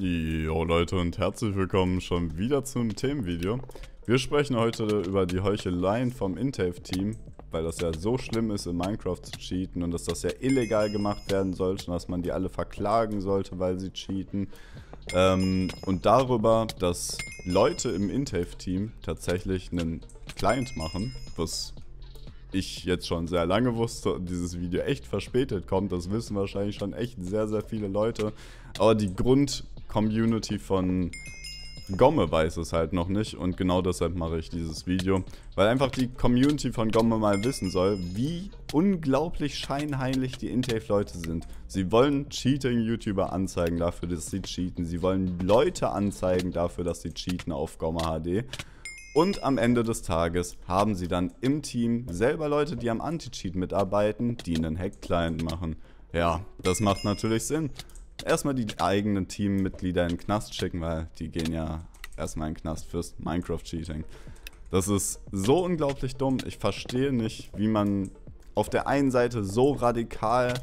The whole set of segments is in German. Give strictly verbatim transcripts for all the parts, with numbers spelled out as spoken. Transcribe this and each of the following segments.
Jo Leute und herzlich willkommen schon wieder zum Themenvideo. Wir sprechen heute über die Heucheleien vom Intave-Team, weil das ja so schlimm ist, in Minecraft zu cheaten und dass das ja illegal gemacht werden sollte und dass man die alle verklagen sollte, weil sie cheaten. Ähm, und darüber, dass Leute im Intave-Team tatsächlich einen Client machen, was ich jetzt schon sehr lange wusste und dieses Video echt verspätet kommt. Das wissen wahrscheinlich schon echt sehr, sehr viele Leute. Aber die Grund-Community von Gomme weiß es halt noch nicht und genau deshalb mache ich dieses Video. Weil einfach die Community von Gomme mal wissen soll, wie unglaublich scheinheilig die Intave-Leute sind. Sie wollen Cheating-YouTuber anzeigen dafür, dass sie cheaten. Sie wollen Leute anzeigen dafür, dass sie cheaten auf Gomme H D. Und am Ende des Tages haben sie dann im Team selber Leute, die am Anti-Cheat mitarbeiten, die einen Hack-Client machen. Ja, das macht natürlich Sinn. Erstmal die eigenen Teammitglieder in den Knast schicken, weil die gehen ja erstmal in den Knast fürs Minecraft-Cheating. Das ist so unglaublich dumm. Ich verstehe nicht, wie man auf der einen Seite so radikal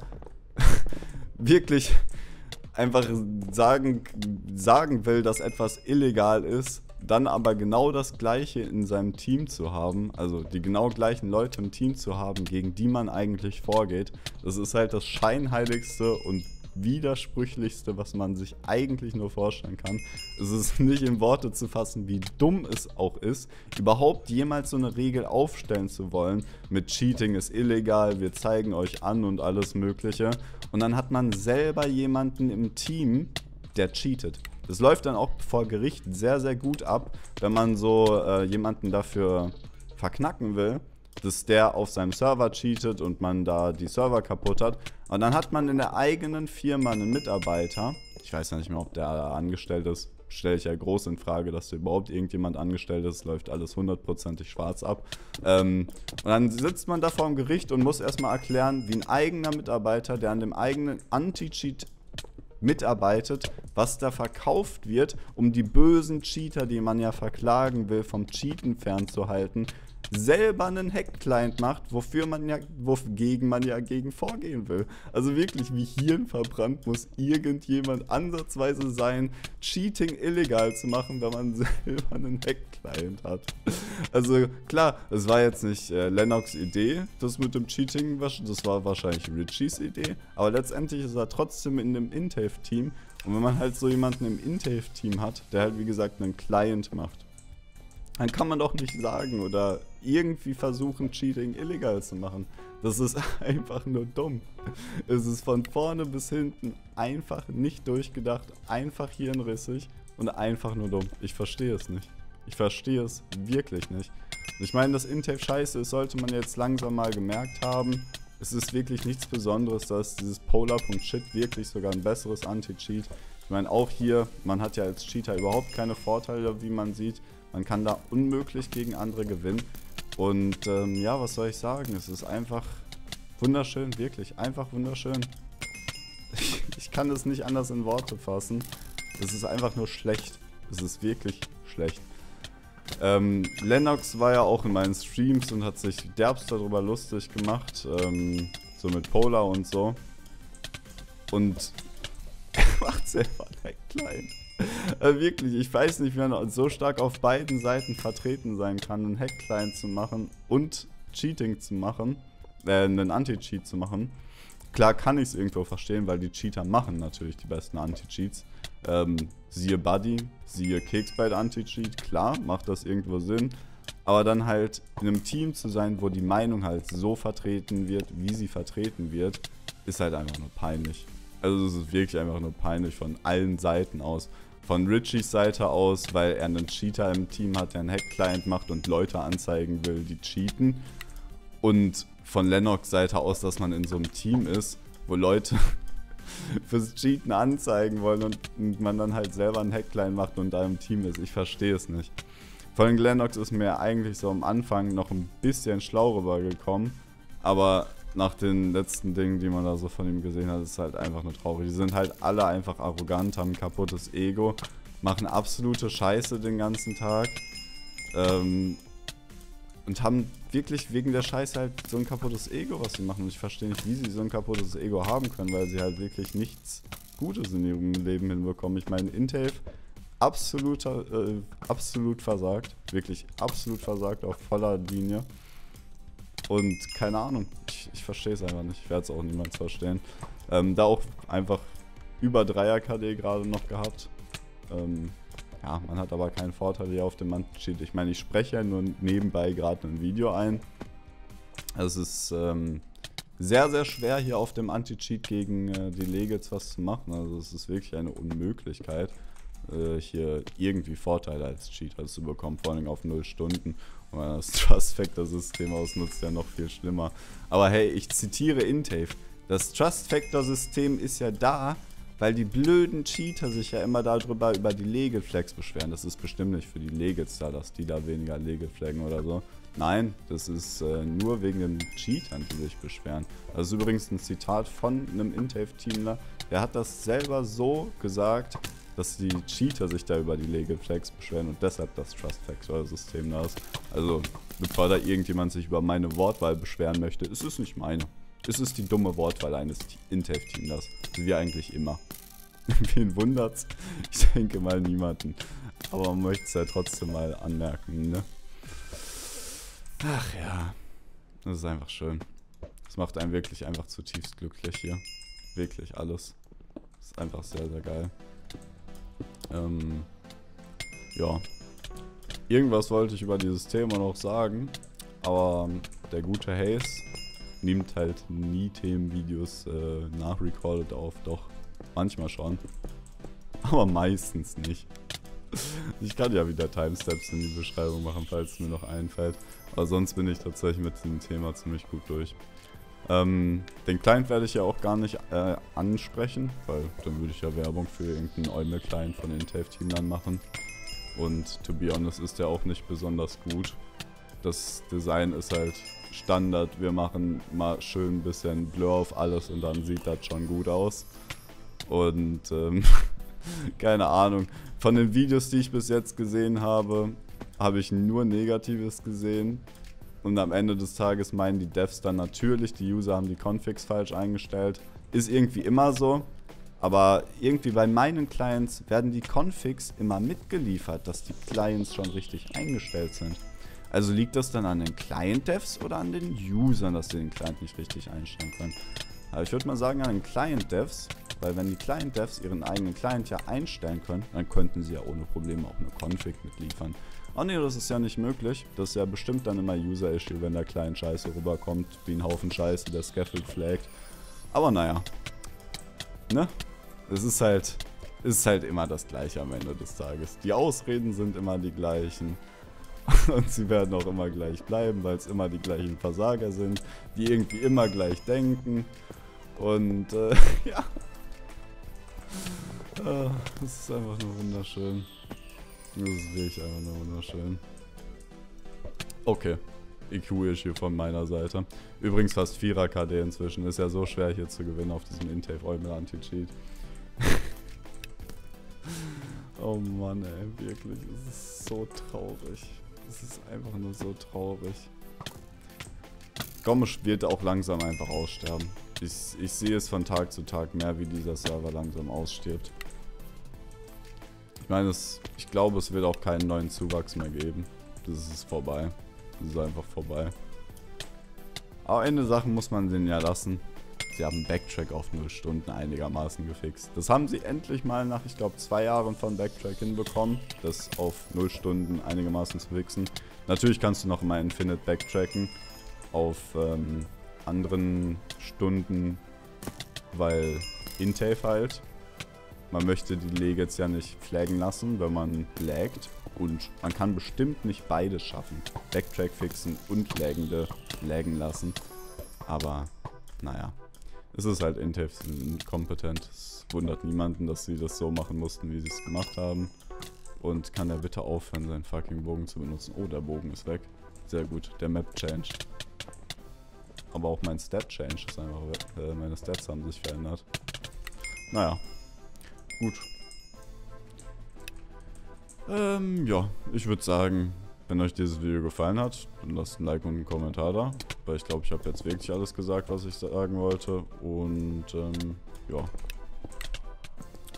wirklich einfach sagen, sagen will, dass etwas illegal ist, dann aber genau das Gleiche in seinem Team zu haben, also die genau gleichen Leute im Team zu haben, gegen die man eigentlich vorgeht. Das ist halt das scheinheiligste und widersprüchlichste, was man sich eigentlich nur vorstellen kann. Es ist nicht in Worte zu fassen, wie dumm es auch ist, überhaupt jemals so eine Regel aufstellen zu wollen, mit Cheating ist illegal, wir zeigen euch an und alles mögliche. Und dann hat man selber jemanden im Team, der cheatet. Das läuft dann auch vor Gericht sehr, sehr gut ab, wenn man so äh, jemanden dafür verknacken will, dass der auf seinem Server cheatet und man da die Server kaputt hat. Und dann hat man in der eigenen Firma einen Mitarbeiter, ich weiß ja nicht mehr, ob der angestellt ist, stelle ich ja groß in Frage, dass da überhaupt irgendjemand angestellt ist, läuft alles hundertprozentig schwarz ab. Ähm, und dann sitzt man da vor dem Gericht und muss erstmal erklären, wie ein eigener Mitarbeiter, der an dem eigenen Anti-Cheat mitarbeitet, was da verkauft wird, um die bösen Cheater, die man ja verklagen will, vom Cheaten fernzuhalten, selber einen Hack-Client macht, wofür man ja, wogegen man ja gegen vorgehen will. Also wirklich, wie hirnverbrannt muss irgendjemand ansatzweise sein, Cheating illegal zu machen, wenn man selber einen Hack-Client hat. Also klar, es war jetzt nicht äh, Lennox' Idee, das mit dem Cheating, das war wahrscheinlich Richies Idee, aber letztendlich ist er trotzdem in dem Intave-Team und wenn man halt so jemanden im Intave-Team hat, der halt wie gesagt einen Client macht, dann kann man doch nicht sagen oder irgendwie versuchen, Cheating illegal zu machen. Das ist einfach nur dumm. Es ist von vorne bis hinten einfach nicht durchgedacht, einfach hirnrissig und einfach nur dumm. Ich verstehe es nicht. Ich verstehe es wirklich nicht. Ich meine, dass Intave scheiße ist, sollte man jetzt langsam mal gemerkt haben. Es ist wirklich nichts Besonderes, dass dieses Polar.shit wirklich sogar ein besseres Anti-Cheat. Ich meine, auch hier, man hat ja als Cheater überhaupt keine Vorteile, wie man sieht. Man kann da unmöglich gegen andere gewinnen. Und ähm, ja, was soll ich sagen? Es ist einfach wunderschön, wirklich. Einfach wunderschön. Ich, ich kann es nicht anders in Worte fassen. Es ist einfach nur schlecht. Es ist wirklich schlecht. Ähm, Lennox war ja auch in meinen Streams und hat sich derbst darüber lustig gemacht. Ähm, so mit Polar und so. Und er macht selber ein Client. Also wirklich, ich weiß nicht, wie man so stark auf beiden Seiten vertreten sein kann, einen Hack-Client zu machen und Cheating zu machen, äh, einen Anti-Cheat zu machen. Klar kann ich es irgendwo verstehen, weil die Cheater machen natürlich die besten Anti-Cheats. Ähm, siehe Buddy, siehe Keksbite Anti-Cheat, klar, macht das irgendwo Sinn. Aber dann halt in einem Team zu sein, wo die Meinung halt so vertreten wird, wie sie vertreten wird, ist halt einfach nur peinlich. Also es ist wirklich einfach nur peinlich von allen Seiten aus. Von Richies Seite aus, weil er einen Cheater im Team hat, der einen Hack-Client macht und Leute anzeigen will, die cheaten. Und von Lennox Seite aus, dass man in so einem Team ist, wo Leute fürs Cheaten anzeigen wollen und man dann halt selber einen Hack-Client macht und da im Team ist. Ich verstehe es nicht. Vor allem Lennox ist mir eigentlich so am Anfang noch ein bisschen schlau rübergekommen, aber nach den letzten Dingen, die man da so von ihm gesehen hat, ist es halt einfach nur traurig. Die sind halt alle einfach arrogant, haben ein kaputtes Ego, machen absolute Scheiße den ganzen Tag ähm, und haben wirklich wegen der Scheiße halt so ein kaputtes Ego, was sie machen. Und ich verstehe nicht, wie sie so ein kaputtes Ego haben können, weil sie halt wirklich nichts Gutes in ihrem Leben hinbekommen. Ich meine, Intave absoluter, äh, absolut versagt. Wirklich absolut versagt auf voller Linie. Und keine Ahnung, ich, ich verstehe es einfach nicht. Ich werde es auch niemals verstehen. Ähm, da auch einfach über dreier K D gerade noch gehabt. Ähm, ja, man hat aber keinen Vorteil hier auf dem Anti-Cheat. Ich meine, ich spreche ja nur nebenbei gerade ein Video ein. Es ist ähm, sehr, sehr schwer hier auf dem Anti-Cheat gegen äh, die Legits was zu machen. Also es ist wirklich eine Unmöglichkeit, äh, hier irgendwie Vorteile als Cheater zu bekommen, vor allem auf null Stunden. Und wenn das Trust Factor System ausnutzt, ja noch viel schlimmer. Aber hey, ich zitiere Intave. Das Trust Factor System ist ja da, weil die blöden Cheater sich ja immer darüber über die Legit Flags beschweren. Das ist bestimmt nicht für die Legits da, dass die da weniger Legit flaggen oder so. Nein, das ist äh, nur wegen den Cheatern, die sich beschweren. Das ist übrigens ein Zitat von einem Intave-Teamler. Der hat das selber so gesagt, dass die Cheater sich da über die Legit Flags beschweren und deshalb das Trust Factor System da ist. Also, bevor da irgendjemand sich über meine Wortwahl beschweren möchte, ist es nicht meine. Es ist die dumme Wortwahl eines Intave-Teamlers. Wie eigentlich immer. Wen wundert's? Ich denke mal niemanden. Aber man möchte es ja trotzdem mal anmerken, ne? Ach ja. Das ist einfach schön. Das macht einen wirklich einfach zutiefst glücklich hier. Wirklich alles. Das ist einfach sehr, sehr geil. Ähm. Ja. Irgendwas wollte ich über dieses Thema noch sagen. Aber der gute Haze nimmt halt nie Themenvideos äh, nachrecorded auf, doch manchmal schon, aber meistens nicht. Ich kann ja wieder Timestamps in die Beschreibung machen, falls es mir noch einfällt, aber sonst bin ich tatsächlich mit dem Thema ziemlich gut durch. Ähm, den Client werde ich ja auch gar nicht äh, ansprechen, weil dann würde ich ja Werbung für irgendeinen Eumel-Client von Intave-Team dann machen und to be honest ist der auch nicht besonders gut. Das Design ist halt Standard, wir machen mal schön ein bisschen Blur auf alles und dann sieht das schon gut aus. Und ähm, keine Ahnung, von den Videos, die ich bis jetzt gesehen habe, habe ich nur Negatives gesehen. Und am Ende des Tages meinen die Devs dann natürlich, die User haben die Configs falsch eingestellt. Ist irgendwie immer so, aber irgendwie bei meinen Clients werden die Configs immer mitgeliefert, dass die Clients schon richtig eingestellt sind. Also liegt das dann an den Client-Devs oder an den Usern, dass sie den Client nicht richtig einstellen können? Aber ich würde mal sagen an den Client-Devs, weil wenn die Client-Devs ihren eigenen Client ja einstellen können, dann könnten sie ja ohne Probleme auch eine Config mitliefern. Oh ne, das ist ja nicht möglich. Das ist ja bestimmt dann immer User-Issue, wenn der Client scheiße rüberkommt, wie ein Haufen Scheiße, der Scaffold flaggt. Aber naja. Ne? Es ist halt, es ist halt immer das Gleiche am Ende des Tages. Die Ausreden sind immer die gleichen. Und sie werden auch immer gleich bleiben, weil es immer die gleichen Versager sind, die irgendwie immer gleich denken. Und äh, ja. Äh, das ist einfach nur wunderschön. Das ist wirklich einfach nur wunderschön. Okay. I Q-Issue von meiner Seite. Übrigens fast vierer K D inzwischen. Ist ja so schwer hier zu gewinnen auf diesem Intave Eumel Anti-Cheat. Oh Mann, ey, wirklich. Es ist so traurig. Es ist einfach nur so traurig. Gomisch wird auch langsam einfach aussterben. Ich, ich sehe es von Tag zu Tag mehr, wie dieser Server langsam ausstirbt. Ich meine, es, ich glaube, es wird auch keinen neuen Zuwachs mehr geben. Das ist vorbei. Das ist einfach vorbei. Aber Ende Sachen muss man denen ja lassen. Sie haben Backtrack auf null Stunden einigermaßen gefixt. Das haben sie endlich mal nach, ich glaube, zwei Jahren von Backtrack hinbekommen, das auf null Stunden einigermaßen zu fixen. Natürlich kannst du noch immer Infinite backtracken auf ähm, anderen Stunden, weil Intave halt. Man möchte die Legits ja nicht flaggen lassen, wenn man laggt. Und man kann bestimmt nicht beides schaffen. Backtrack fixen und laggende laggen lassen. Aber, naja. Es ist halt Intave inkompetent. Es wundert niemanden, dass sie das so machen mussten, wie sie es gemacht haben. Und kann er bitte aufhören, seinen fucking Bogen zu benutzen. Oh, der Bogen ist weg. Sehr gut. Der Map changed. Aber auch mein Stat change ist einfach weg. Äh, meine Stats haben sich verändert. Naja. Gut. Ähm, ja. Ich würde sagen, wenn euch dieses Video gefallen hat, dann lasst ein Like und einen Kommentar da. Weil ich glaube, ich habe jetzt wirklich alles gesagt, was ich sagen wollte. Und, ähm, ja.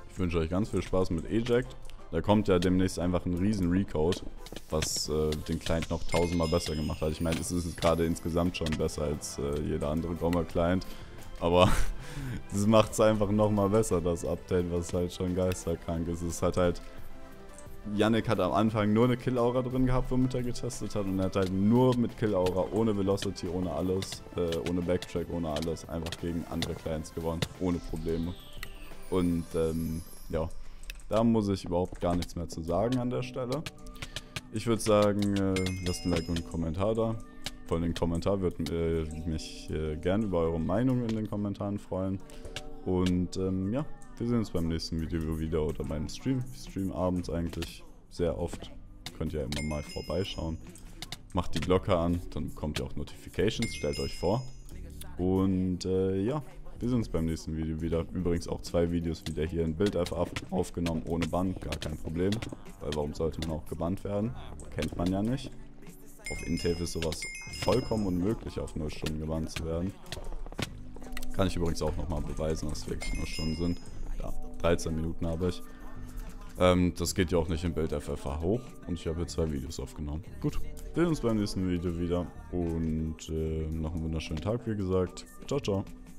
Ich wünsche euch ganz viel Spaß mit Eject. Da kommt ja demnächst einfach ein riesen Recode, was äh, den Client noch tausendmal besser gemacht hat. Ich meine, es ist gerade insgesamt schon besser als äh, jeder andere Gommer-Client. Aber das macht es einfach nochmal besser, das Update, was halt schon geisterkrank ist. Es hat halt... Yannick hat am Anfang nur eine Kill-Aura drin gehabt, womit er getestet hat. Und er hat halt nur mit Kill-Aura, ohne Velocity, ohne alles, äh, ohne Backtrack, ohne alles, einfach gegen andere Clients gewonnen. Ohne Probleme. Und ähm, ja, da muss ich überhaupt gar nichts mehr zu sagen an der Stelle. Ich würde sagen, äh, lasst ein Like und einen Kommentar da. Vor den Kommentar würde äh, mich äh, gern über eure Meinung in den Kommentaren freuen. Und ähm, ja, wir sehen uns beim nächsten Video wieder oder beim Stream. Ich stream abends eigentlich sehr oft. Könnt ihr ja immer mal vorbeischauen. Macht die Glocke an, dann bekommt ihr auch Notifications, stellt euch vor. Und äh, ja, wir sehen uns beim nächsten Video wieder. Übrigens auch zwei Videos wieder hier in BuildF aufgenommen, ohne Bann, gar kein Problem. Weil warum sollte man auch gebannt werden? Kennt man ja nicht. Auf Intave ist sowas vollkommen unmöglich, auf null Stunden gebannt zu werden. Kann ich übrigens auch nochmal beweisen, dass es wirklich null Stunden sind. Ja, dreizehn Minuten habe ich. Ähm, das geht ja auch nicht im BuildF hoch und ich habe hier zwei Videos aufgenommen. Gut, wir sehen uns beim nächsten Video wieder und äh, noch einen wunderschönen Tag, wie gesagt. Ciao, ciao.